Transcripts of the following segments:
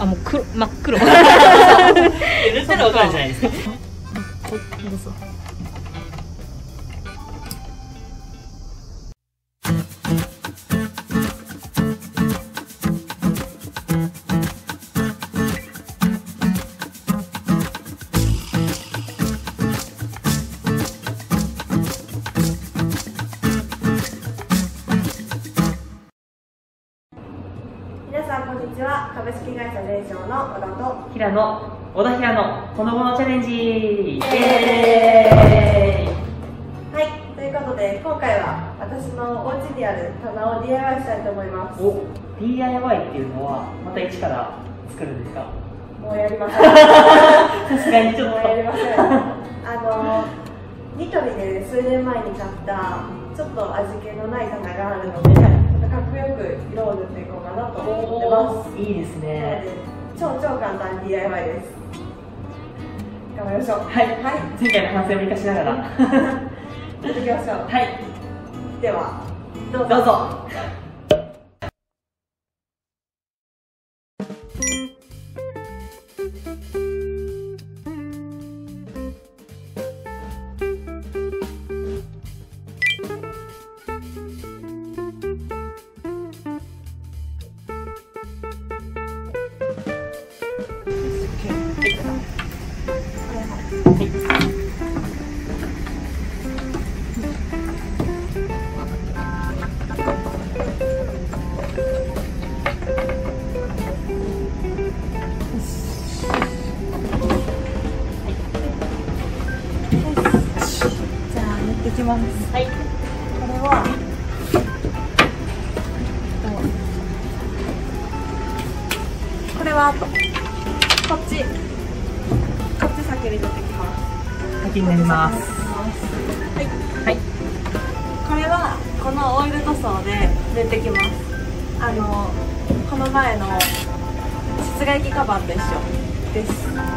あ、もう真っ黒。 塗ったらわかるじゃないですか。 皆さんこんにちは。株式会社ゼンショーの小田と平野、小田平のほのぼのチャレンジ。イエーイ。 はい、ということで今回は私のお家にある棚を DIY したいと思います。 お、DIY っていうのはまた一から作るんですか？ もうやりません。 さすがにちょっと。 もうやりません。ニトリで数年前に買ったちょっと味気のない棚があるので、かっこよく色を塗っていこうかなと思ってます。 いいですね。 超簡単 DIY です。頑張りましょう。 はい、前回の反省を生かしながらやっていきましょう。 はい、 ではどうぞ。 どうぞ。 できます。 はい。 これはあとこっち先に塗ってきます。 先になります。 はい。これはこのオイル塗装で塗ってきます。この前の室外機カバーと一緒です。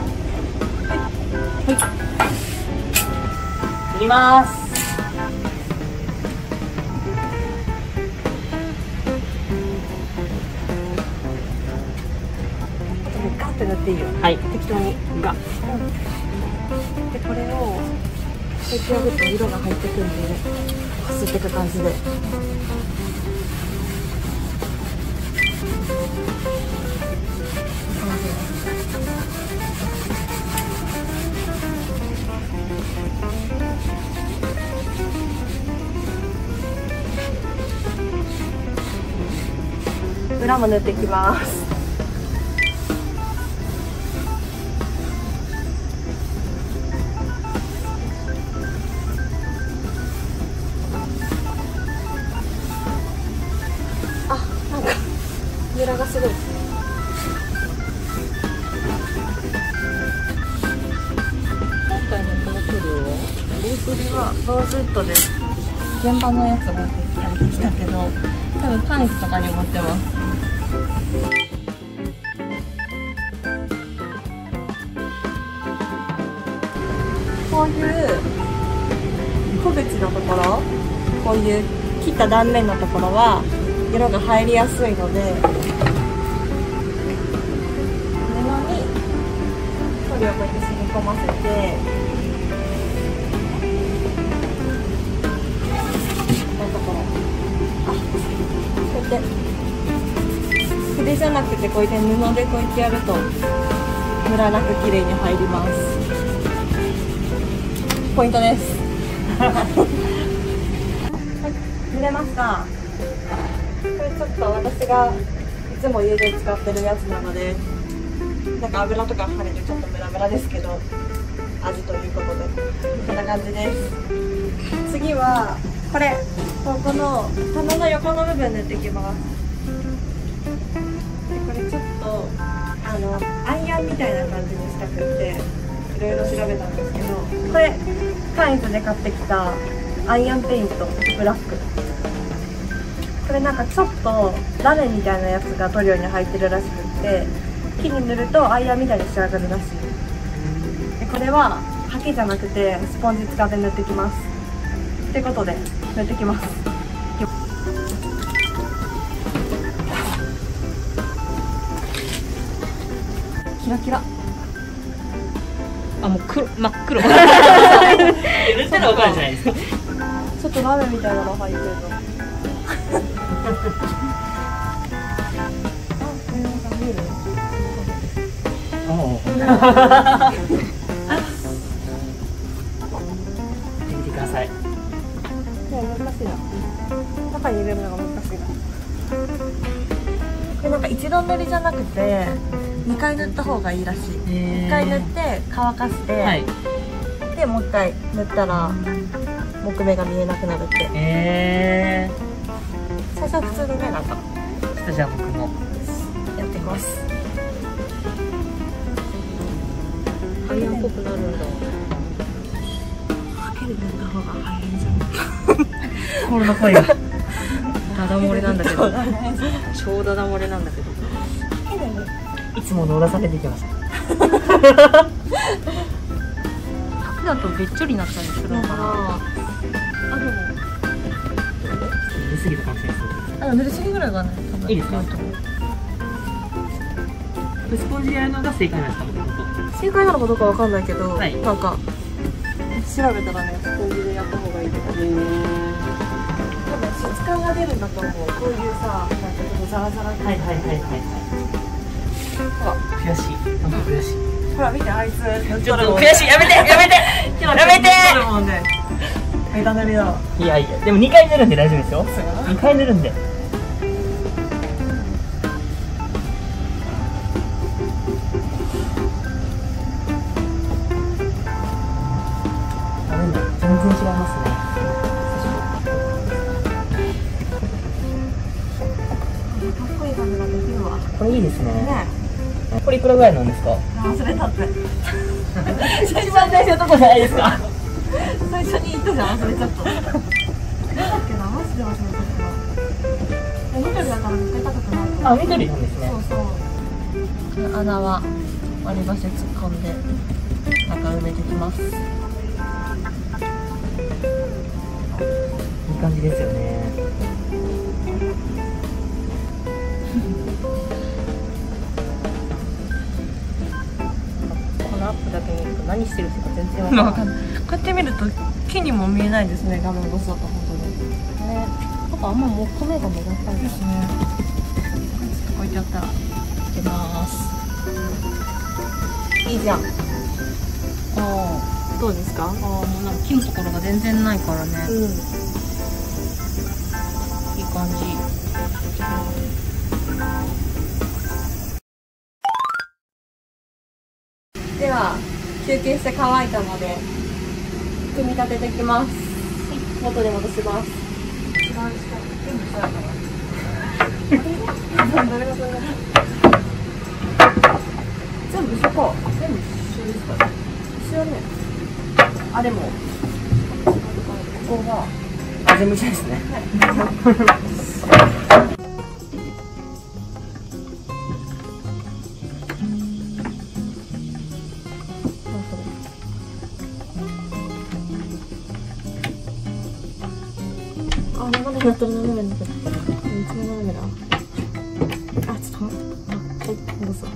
塗ります。 ガッて塗っていいよ。 はい。 適当にガッ。でこれを出来上がると色が入ってくるんで、こすっていく感じで。裏も塗っていきます。あ、なんかムラがすごいですね。 今回のこの塗料はこれはローズウッドです。現場のやつ持ってきたけど、多分パンツとかに持ってます。こういう小口のところ、こういう切った断面のところは色が入りやすいので、布に塗料をこうやって染み込ませて、こういうところ、こうやって筆じゃなくてこうやって布でこうやってやるとムラなく綺麗に入ります。ポイントです。はい、塗れました。これちょっと私がいつも家で使ってるやつなので、なんか油とか跳ねてちょっとムラムラですけど、味ということでこんな感じです。次はこれ、この棚の横の部分塗っていきます。でこれちょっとアイアンみたいな感じにしたくっていろいろ調べたんですけど、これカインズで買ってきたアイアンペイントブラック、これなんかちょっとラメみたいなやつが塗料に入ってるらしくって、木に塗るとアイアンみたいに仕上がるらしい。でこれはハケじゃなくてスポンジ使って塗ってきます。ってことで塗ってきます。 キラキラ。 あ、もう真っ黒。 塗ったらわかるじゃないですか。 ちょっとラメみたいなの入ってるの。見える？ 見てください。 難しいな。中に入れるのが難しいな。これなんか一度塗りじゃなくて2回塗った方がいいらしい。1回塗って乾かして、 はい、 でもう1回塗ったら木目が見えなくなるって。最初は普通にね、なんかじゃあ僕もやっていきます。 アイアンっぽくなるんだ。 ハケで塗った方が早いんじゃん。 心の声がダダ漏れなんだけど。超ダダ漏れなんだけど。 いつも乗らされてきました。 服だとべっちょりになったりするのかな。 あ、でも塗りすぎたかもしれないです。 塗りすぎぐらいがね、多分いいですか？スポンジでやるのが正解なんですか？ 正解なのかどうかわかんないけど、 はい、 なんか調べたらね、スポンジでやった方がいいとか。多分質感が出るんだと思う。こういうさ、なんかちょっとザラザラ。 はいはいはいはいはい。ほら、悔しい。なんか悔しい。 ほら見て、あいつちょっと悔しい。やめてやめてやめて。 メタ塗りだ。 いやいや、でも2回塗るんで大丈夫ですよ。2回塗るんで。全然違いますね。 かっこいい感じができるわ。 これいいですね。 ね。 これいくらぐらいなんですか？ 忘れたって。 一番大事なとこじゃないですか。 最初に言ったじゃん、忘れちゃった。なんだっけな、マジで忘れちゃった。緑だから絶対高くない。 あ、緑なんですね。 そうそう。穴は割り箸で突っ込んで中埋めてきます。 いい感じですよね。 このアップだけ見ると何してる人か全然わかんない。 こうやって見ると木にも見えないですね、画面越しだと本当に。 ね、なんかあんま木目が目立たないですね。 置いてあったらいきます。 いいじゃん。 あどうですか？ あ、もうなんか木のところが全然ないからね。 うん。 いい感じ。 では休憩して乾いたので組み立てていきます。元に戻します。一番下全部下だから。全部一緒か。全部一緒ですかね。一緒ね。あ、でもここが全部一緒ですね。 あ、斜めになってる、斜めになってる。いつも斜めだ。あ、ちょっと待って。あ、はい、戻そう。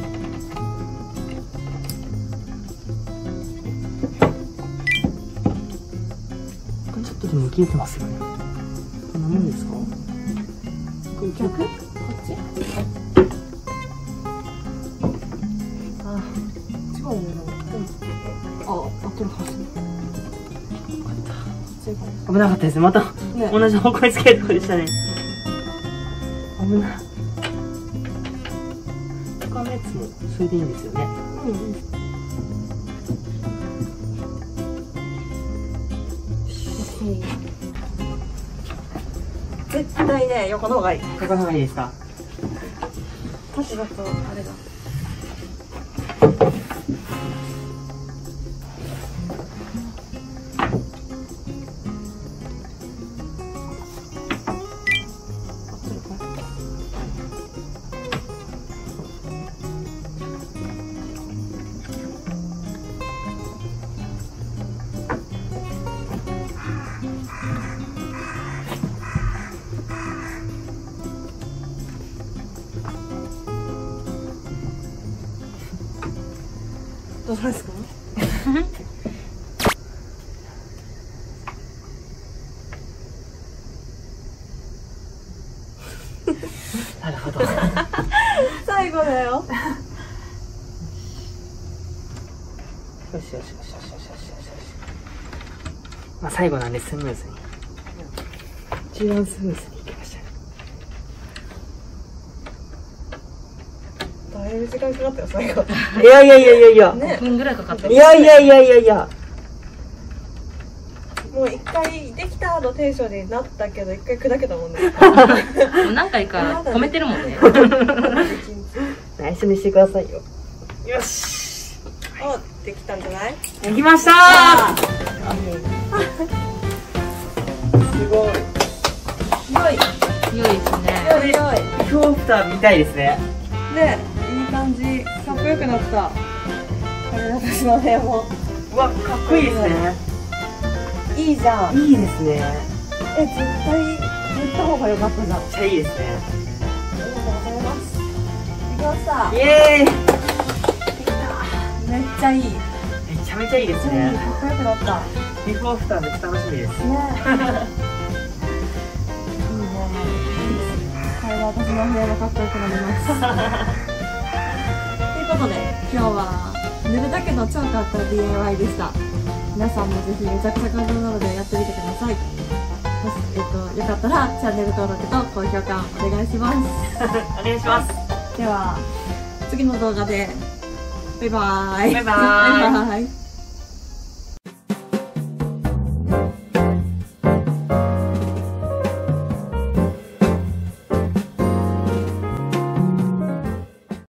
ちょっとでも切れてますよね。こんなもんですか？これ逆？こっち？ あ、違うよね。あ、合ってるかもしれない。 危なかったです。また、 ね、 同じ方向につけるとこでしたね。危ない。他のやつもそれでいいんですよね。 うん。絶対ね、横の方がいい。 横の方がいいですか？ 縦だとあれだ。 どうですか？ なるほど。 最後だよ。 よしよしよしよしよしよしよし。まあ最後なんでスムーズに。一番スムーズにいきましたね。 だいぶ時間かかったよ最後。 いやいやいやいやいや。 ね 5分ぐらいかかった。 いやいやいやいやいや。 もう一回できたのテンションになったけど一回砕けたもんね。 もう何回か止めてるもんね。 内緒にしてくださいよ。よし。 お、できたんじゃない？ できましたー。すごい。 広い。 広いですね。 広い広い。 ビフォーアフターみたいですね。 ね、いい感じ。かっこよくなった。これ私の部屋も。 うわ、かっこいいですね。 いいじゃん。 いいですね。 絶対塗った方が良かったじゃん。 めっちゃいいですね。 ありがとうございます。できました。 イエーイ。 めっちゃいい。 めちゃめちゃいいですね。 かっこよくなった。 ビフォーアフターめっちゃ楽しみです。 ね。いいね。これは私の部屋もかっこよくなります。ということで、今日は塗るだけの超簡単 DIY でした。皆さんもぜひめちゃくちゃ簡単なのでやってみてください。よかったらチャンネル登録と高評価お願いします。 お願いします。 では次の動画でバイバーイ。 バイバーイバイバーイ。